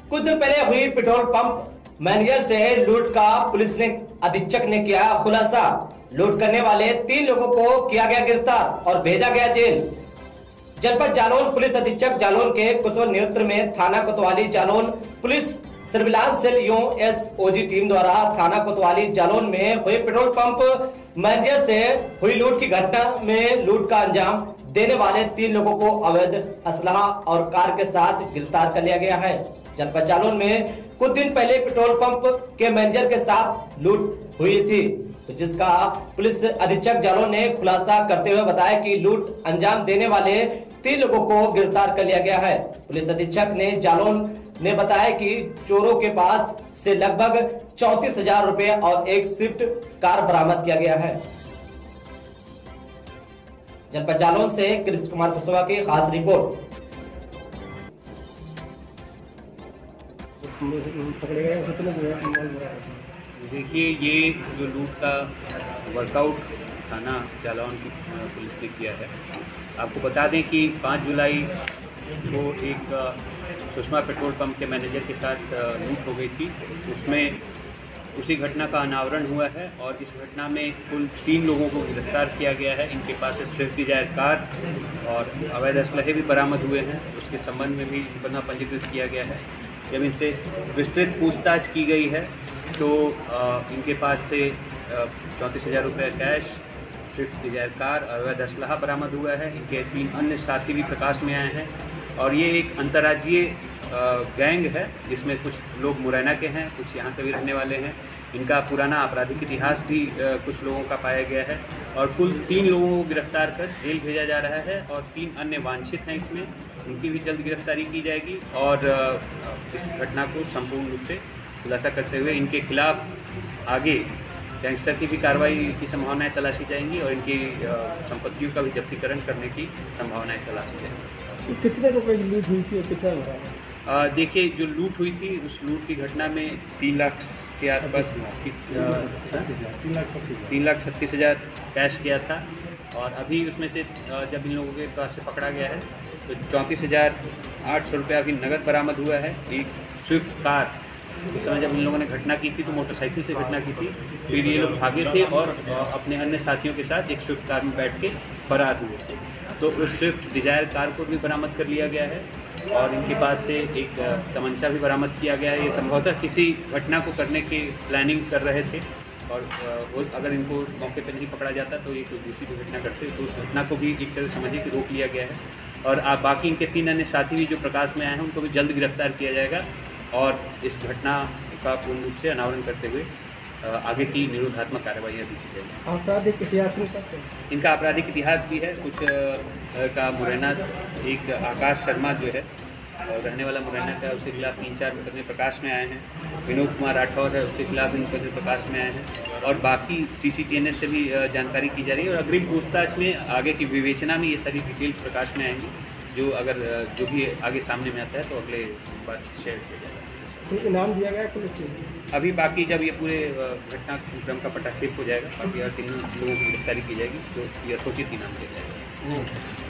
कुछ दिन पहले हुई पेट्रोल पंप मैनेजर से लूट का पुलिस ने अधीक्षक ने किया खुलासा। लूट करने वाले 3 लोगों को किया गया गिरफ्तार और भेजा गया जेल। जनपद जालौन पुलिस अधीक्षक जालौन के कुशल नेतृत्व में थाना कोतवाली Jalaun police surveillance cell SOG team द्वारा थाना कोतवाली जालौन में हुए पेट्रोल पंप मैनेजर से हुई लूट की घटना में लूट का अंजाम देने वाले 3 लोगों को अवैध असलहा और कार के साथ गिरफ्तार कर लिया गया है। जनपद जालौन में कुछ दिन पहले पेट्रोल पंप के मैनेजर के साथ लूट हुई थी, जिसका पुलिस अधीक्षक जालौन ने खुलासा करते हुए बताया कि लूट अंजाम देने वाले 3 लोगों को गिरफ्तार कर लिया गया है। पुलिस अधीक्षक ने जालौन ने बताया कि चोरों के पास से लगभग 34,000 रुपए और एक स्विफ्ट कार बरामद किया गया है। जनपद जालौन से कृष्ण कुमार कुशवाहा की खास रिपोर्ट। देखिए, ये जो लूट का वर्कआउट थाना जालौन की पुलिस ने किया है। आपको बता दें कि 5 जुलाई को एक सुषमा पेट्रोल पंप के मैनेजर के साथ लूट हो गई थी। उसमें उसी घटना का अनावरण हुआ है और इस घटना में कुल 3 लोगों को गिरफ्तार किया गया है। इनके पास से स्विफ्ट डिजायर कार और अवैध असलहे भी बरामद हुए हैं। उसके संबंध में भी मुकदमा पंजीकृत किया गया है। जब इनसे विस्तृत पूछताछ की गई है तो इनके पास से 34,000 रुपये कैश, स्विफ्ट डिजायर कार, अवैध असलहा बरामद हुआ है। इनके 3 अन्य साथी भी प्रकाश में आए हैं और ये एक अंतर्राज्यीय गैंग है जिसमें कुछ लोग मुरैना के हैं, कुछ यहाँ के भी रहने वाले हैं। इनका पुराना आपराधिक इतिहास भी कुछ लोगों का पाया गया है और कुल 3 लोगों को गिरफ्तार कर जेल भेजा जा रहा है और 3 अन्य वांछित हैं इसमें, उनकी भी जल्द गिरफ्तारी की जाएगी। और इस घटना को संपूर्ण रूप से खुलासा करते हुए इनके खिलाफ आगे गैंगस्टर की भी कार्रवाई की संभावनाएं तलाशी जाएंगी और इनकी संपत्तियों का भी जब्तीकरण करने की संभावनाएं तलाशी जाएंगी। कितने रुपए की लूट हुई थी और कितना हुआ? देखिए, जो लूट हुई थी उस लूट की घटना में 3 लाख के आसपास 3,36,000 कैश किया था और अभी उसमें से जब इन लोगों के पास से पकड़ा गया है तो 34,800 रुपया अभी नगद बरामद हुआ है। एक स्विफ्ट कार, उस समय जब इन लोगों ने घटना की थी तो मोटरसाइकिल से घटना की थी, फिर ये लोग भागे थे और अपने अन्य साथियों के साथ एक स्विफ्ट कार में बैठ के फरार हुए थे। तो उस स्विफ्ट डिजायर कार को भी बरामद कर लिया गया है और इनके पास से एक तमंचा भी बरामद किया गया है। ये संभवतः किसी घटना को करने की प्लानिंग कर रहे थे और वो अगर इनको मौके पर नहीं पकड़ा जाता तो ये कोई दूसरी घटना करते, तो उस घटना को भी एक तरह समझिए कि रोक लिया गया है। और बाकी इनके 3 अन्य साथी भी जो प्रकाश में आए हैं उनको भी जल्द गिरफ्तार किया जाएगा और इस घटना का पूर्ण रूप से अनावरण करते हुए आगे की निरोधात्मक कार्रवाइयाँ भी की जाएगी। आपराधिक इतिहास में इनका आपराधिक इतिहास भी है। कुछ का मुरैना, एक आकाश शर्मा जो है और रहने वाला मुरैना का, उसके खिलाफ 3-4 मुकदमे प्रकाश में आए हैं। विनोद कुमार राठौर है, उसके खिलाफ भी मुकदमे प्रकाश में आए हैं और बाकी CCTNS से भी जानकारी की जा रही है और अग्रिम पूछताछ में आगे की विवेचना में ये सारी डिटेल्स प्रकाश में आएंगी। जो भी आगे सामने में आता है तो अगले बार शेयर किया जाएगा। तो इनाम दिया गया पुलिस को? अभी बाकी जब ये पूरे घटनाक्रम का पटाक्षेप हो जाएगा, बाकी और 3 लोगों की गिरफ्तारी की जाएगी तो यथोचित इनाम दिया जाएगा।